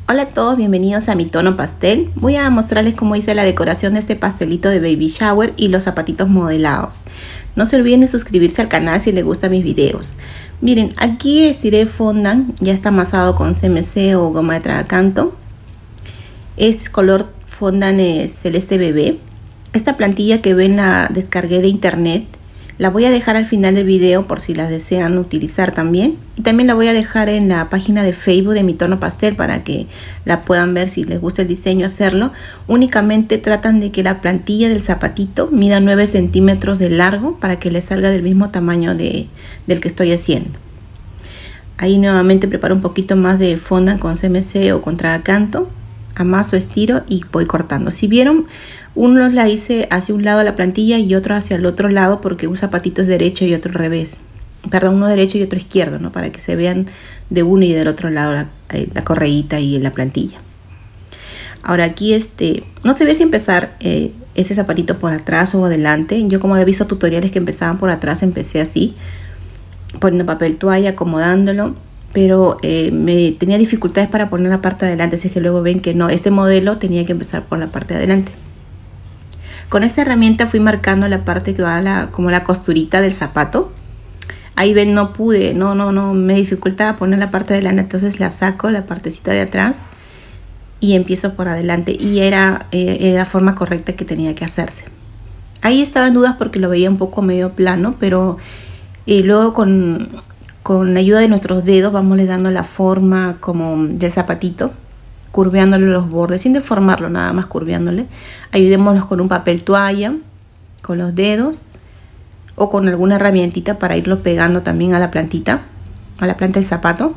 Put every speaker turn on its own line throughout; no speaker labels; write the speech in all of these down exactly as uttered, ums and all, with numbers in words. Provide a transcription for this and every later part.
Hola a todos, bienvenidos a mi tono pastel. Voy a mostrarles cómo hice la decoración de este pastelito de baby shower y los zapatitos modelados. No se olviden de suscribirse al canal si les gustan mis videos. Miren, aquí estiré fondant, ya está amasado con C M C o goma de tragacanto. Este color fondant es celeste bebé. Esta plantilla que ven la descargué de internet. La voy a dejar al final del video por si las desean utilizar también. Y también la voy a dejar en la página de Facebook de mi tono pastel para que la puedan ver si les gusta el diseño, hacerlo. Únicamente tratan de que la plantilla del zapatito mida nueve centímetros de largo para que les salga del mismo tamaño de, del que estoy haciendo. Ahí nuevamente preparo un poquito más de fondant con C M C o con tragacanto. Amaso, estiro y voy cortando. Si vieron, uno la hice hacia un lado de la plantilla y otro hacia el otro lado porque un zapatito es derecho y otro al revés. Perdón, uno derecho y otro izquierdo, ¿no? Para que se vean de uno y del otro lado la, la correíta y la plantilla. Ahora aquí este no se ve si empezar eh, ese zapatito por atrás o adelante. Yo, como había visto tutoriales que empezaban por atrás, empecé así, poniendo papel toalla, acomodándolo. Pero eh, me tenía dificultades para poner la parte de adelante, así que luego ven que no, este modelo tenía que empezar por la parte de adelante. Con esta herramienta fui marcando la parte que va a la, como la costurita del zapato. Ahí ven, no pude, no, no, no, me dificultaba poner la parte de adelante, entonces la saco, la partecita de atrás y empiezo por adelante. Y era, eh, era la forma correcta que tenía que hacerse. Ahí estaba en dudas porque lo veía un poco medio plano, pero eh, luego con... Con la ayuda de nuestros dedos vamos le dando la forma como del zapatito, curveándole los bordes, sin deformarlo, nada más curveándole. Ayudémonos con un papel toalla, con los dedos o con alguna herramientita para irlo pegando también a la plantita, a la planta del zapato.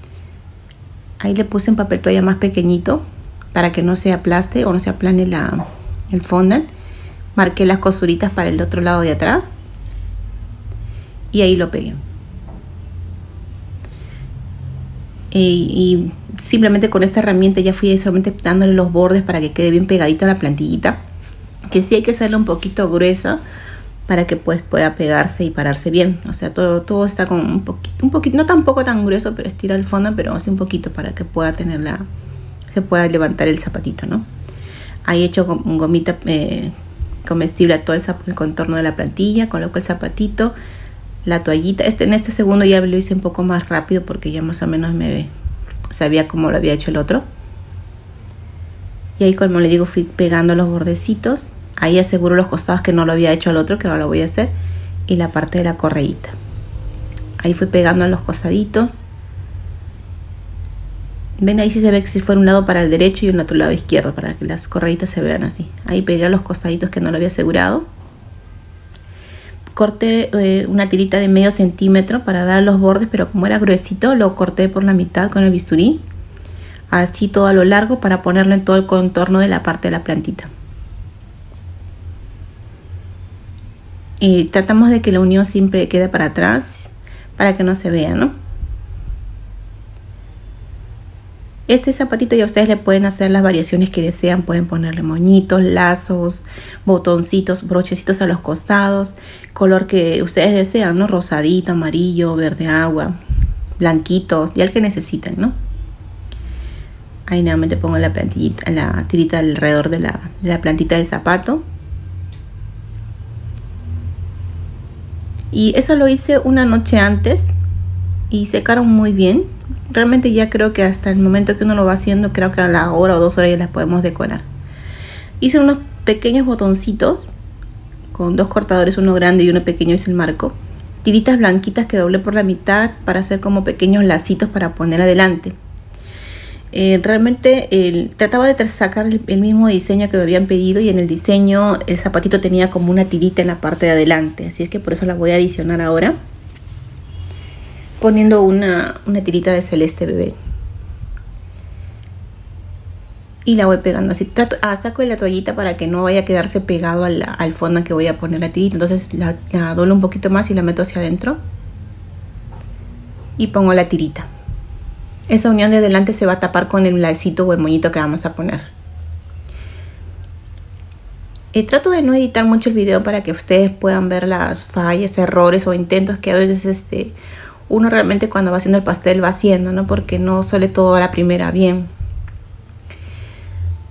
Ahí le puse un papel toalla más pequeñito para que no se aplaste o no se aplane la, el fondant. Marqué las costuritas para el otro lado de atrás y ahí lo pegué. Y simplemente con esta herramienta ya fui solamente dándole los bordes para que quede bien pegadita la plantillita, que sí hay que hacerla un poquito gruesa para que pues pueda pegarse y pararse bien. O sea, todo, todo está con un poquito, un poquito, no tampoco tan grueso, pero estira el fondo, pero así un poquito para que pueda tener la, se pueda levantar el zapatito, ¿no? Ahí he hecho con gomita eh, comestible a todo el, el contorno de la plantilla, coloco el zapatito, la toallita. Este, en este segundo ya lo hice un poco más rápido porque ya más o menos me sabía cómo lo había hecho el otro. Y ahí, como le digo, fui pegando los bordecitos. Ahí aseguro los costados que no lo había hecho el otro, que ahora lo voy a hacer. Y la parte de la correíta. Ahí fui pegando los costaditos. Ven, ahí sí se ve que si fuera un lado para el derecho y un otro lado izquierdo, para que las correitas se vean así. Ahí pegué los costaditos que no lo había asegurado. Corté eh, una tirita de medio centímetro para dar los bordes, pero como era gruesito lo corté por la mitad con el bisturí, así todo a lo largo, para ponerlo en todo el contorno de la parte de la plantita. Y tratamos de que la unión siempre quede para atrás para que no se vea, ¿no? Este zapatito ya ustedes le pueden hacer las variaciones que desean. Pueden ponerle moñitos, lazos, botoncitos, brochecitos a los costados, color que ustedes desean, ¿no? Rosadito, amarillo, verde agua, blanquitos, ya el que necesiten, ¿no? Ahí nuevamente pongo la plantillita, la tirita alrededor de la, de la plantita del zapato. Y eso lo hice una noche antes y secaron muy bien. Realmente ya creo que hasta el momento que uno lo va haciendo, creo que a la hora o dos horas ya las podemos decorar. Hice unos pequeños botoncitos con dos cortadores, uno grande y uno pequeño, es el marco. Tiritas blanquitas que doblé por la mitad para hacer como pequeños lacitos para poner adelante. Eh, realmente eh, trataba de sacar el, el mismo diseño que me habían pedido, y en el diseño el zapatito tenía como una tirita en la parte de adelante, así es que por eso la voy a adicionar ahora, poniendo una, una tirita de celeste bebé. Y la voy pegando así. Trato, ah, saco la toallita para que no vaya a quedarse pegado al, al fondo que voy a poner la tirita. Entonces la, la doblo un poquito más y la meto hacia adentro. Y pongo la tirita. Esa unión de adelante se va a tapar con el lacito o el moñito que vamos a poner. Eh, trato de no editar mucho el video para que ustedes puedan ver las fallas, errores o intentos que a veces este... uno realmente cuando va haciendo el pastel va haciendo, ¿no? Porque no sale todo a la primera bien.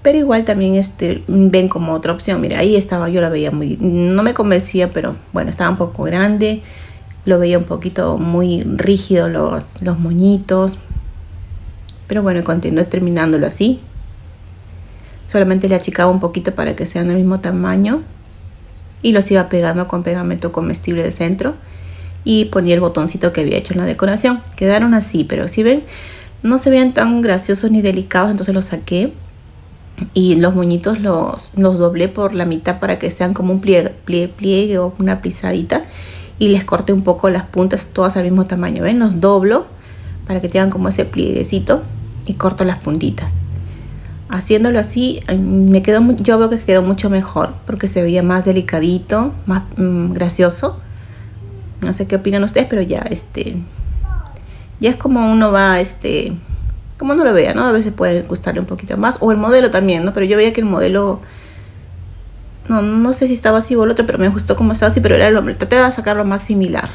pero igual también este, ven como otra opción. Mira, ahí estaba, yo la veía muy, no me convencía, pero bueno, estaba un poco grande, lo veía un poquito muy rígido los, los moñitos, pero bueno, continué terminándolo así. Solamente le achicaba un poquito para que sean del mismo tamaño y los iba pegando con pegamento comestible de centro y ponía el botoncito que había hecho en la decoración. Quedaron así, pero si ven, no se veían tan graciosos ni delicados, entonces los saqué y los moñitos los, los doblé por la mitad para que sean como un pliegue, pliegue, pliegue o una pisadita, y les corté un poco las puntas todas al mismo tamaño. ¿Ven? Los doblo para que tengan como ese plieguecito y corto las puntitas. Haciéndolo así, me quedó, yo veo que quedó mucho mejor porque se veía más delicadito, más mmm, gracioso. No sé qué opinan ustedes, pero ya este ya es como uno va, este como uno lo vea, ¿no? A veces puede gustarle un poquito más, o el modelo también, ¿no? Pero yo veía que el modelo, no, no sé si estaba así o el otro, pero me gustó como estaba así, pero era lo, traté de sacarlo más similar.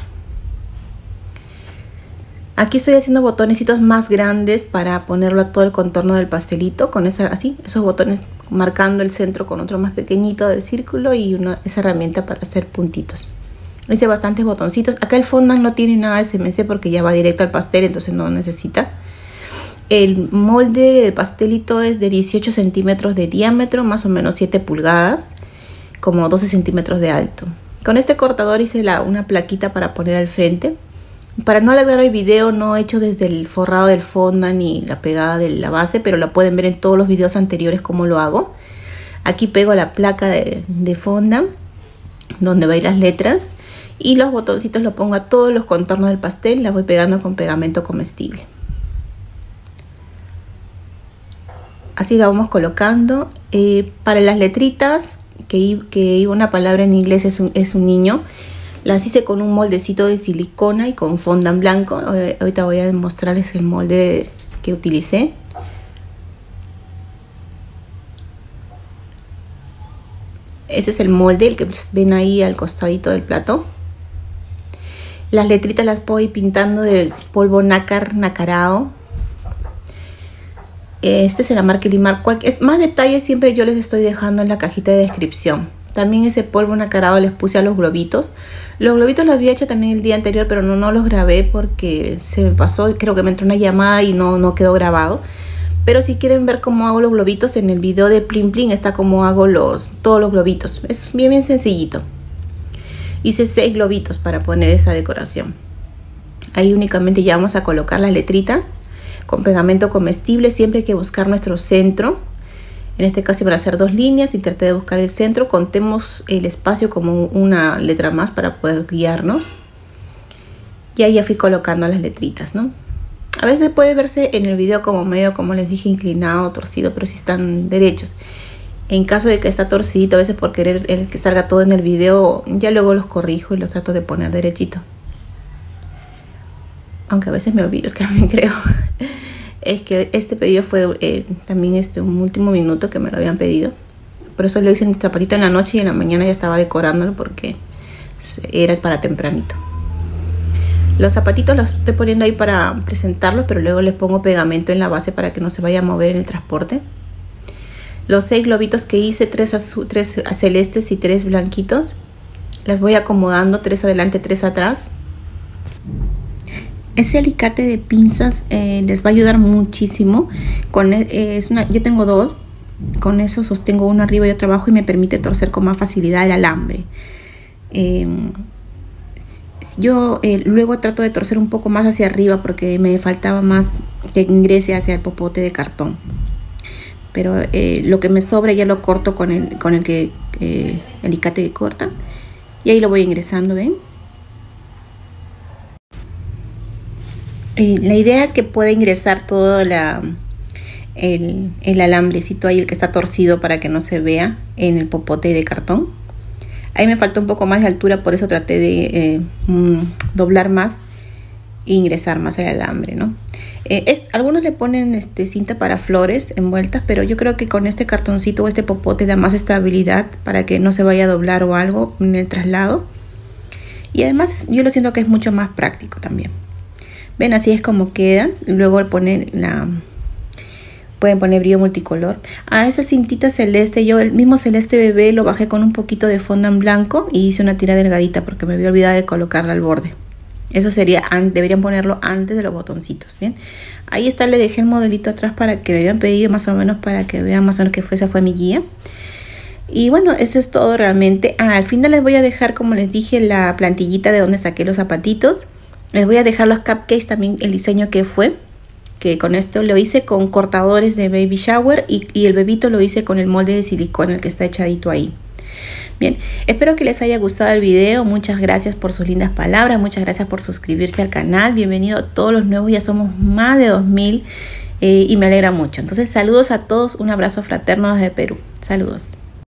Aquí estoy haciendo botonecitos más grandes para ponerlo a todo el contorno del pastelito, con esa, así, esos botones marcando el centro con otro más pequeñito del círculo y una, esa herramienta para hacer puntitos. Hice bastantes botoncitos. Acá el fondant no tiene nada de S M C porque ya va directo al pastel, entonces no necesita. El molde del pastelito es de dieciocho centímetros de diámetro, más o menos siete pulgadas, como doce centímetros de alto. Con este cortador hice la, una plaquita para poner al frente. Para no alargar el video, no he hecho desde el forrado del fondant ni la pegada de la base, pero la pueden ver en todos los videos anteriores cómo lo hago. Aquí pego la placa de, de fondant, donde va a ir las letras, y los botoncitos los pongo a todos los contornos del pastel, las voy pegando con pegamento comestible. Así la vamos colocando. Eh, para las letritas, que, que iba una palabra en inglés, es un, es un niño. Las hice con un moldecito de silicona y con fondant blanco. Ahorita voy a mostrarles el molde que utilicé. Ese es el molde, el que ven ahí al costadito del plato. Las letritas las voy pintando de polvo nácar nacarado. Este es la marca Limar. Más detalles siempre yo les estoy dejando en la cajita de descripción. También ese polvo nacarado les puse a los globitos. Los globitos los había hecho también el día anterior, pero no, no los grabé porque se me pasó. Creo que me entró una llamada y no, no quedó grabado. Pero si quieren ver cómo hago los globitos, en el video de Plin Plin está cómo hago los, todos los globitos. Es bien, bien sencillito. Hice seis globitos para poner esa decoración. Ahí únicamente ya vamos a colocar las letritas con pegamento comestible. Siempre hay que buscar nuestro centro. En este caso van a hacer dos líneas y traté de buscar el centro. Contemos el espacio como una letra más para poder guiarnos. Y ahí ya fui colocando las letritas, ¿no? A veces puede verse en el video como medio, como les dije, inclinado, torcido, pero si están derechos. En caso de que está torcidito, a veces por querer el que salga todo en el video, ya luego los corrijo y los trato de poner derechito. Aunque a veces me olvido, también creo. Es que este pedido fue eh, también este, un último minuto que me lo habían pedido. Por eso lo hice en zapatito en la noche y en la mañana ya estaba decorándolo porque era para tempranito. Los zapatitos los estoy poniendo ahí para presentarlos, pero luego les pongo pegamento en la base para que no se vaya a mover en el transporte. Los seis globitos que hice, tres, azul, tres celestes y tres blanquitos, las voy acomodando, tres adelante, tres atrás. Ese alicate de pinzas eh, les va a ayudar muchísimo. Con, eh, es una, yo tengo dos, con eso sostengo uno arriba y otro abajo y me permite torcer con más facilidad el alambre. Eh, yo eh, luego trato de torcer un poco más hacia arriba porque me faltaba más que ingrese hacia el popote de cartón. Pero eh, lo que me sobra ya lo corto con el, con el que eh, el alicate que corta. Y ahí lo voy ingresando, ¿ven? Eh, la idea es que pueda ingresar todo la, el, el alambrecito ahí, el que está torcido, para que no se vea en el popote de cartón. Ahí me faltó un poco más de altura, por eso traté de eh, mm, doblar más e ingresar más el alambre, ¿no? Eh, es, algunos le ponen este, cinta para flores envueltas, pero yo creo que con este cartoncito o este popote da más estabilidad para que no se vaya a doblar o algo en el traslado. Y además yo lo siento que es mucho más práctico también. Ven, así es como quedan. Luego ponen la, Pueden poner brillo multicolor. A esa cintita celeste, yo el mismo celeste bebé lo bajé con un poquito de fondant blanco y hice una tira delgadita porque me había olvidado de colocarla al borde. Eso sería, deberían ponerlo antes de los botoncitos, ¿bien? Ahí está, le dejé el modelito atrás para que me habían pedido más o menos, para que vean más o menos que fue, esa fue mi guía. Y bueno, eso es todo realmente. Ah, al final les voy a dejar, como les dije, la plantillita de donde saqué los zapatitos. Les voy a dejar los cupcakes también, el diseño que fue. Que con esto lo hice con cortadores de baby shower y, y el bebito lo hice con el molde de silicona, el que está echadito ahí. Bien, espero que les haya gustado el video. Muchas gracias por sus lindas palabras. Muchas gracias por suscribirse al canal. Bienvenido a todos los nuevos. Ya somos más de dos mil eh, y me alegra mucho. Entonces, saludos a todos. Un abrazo fraterno desde Perú. Saludos.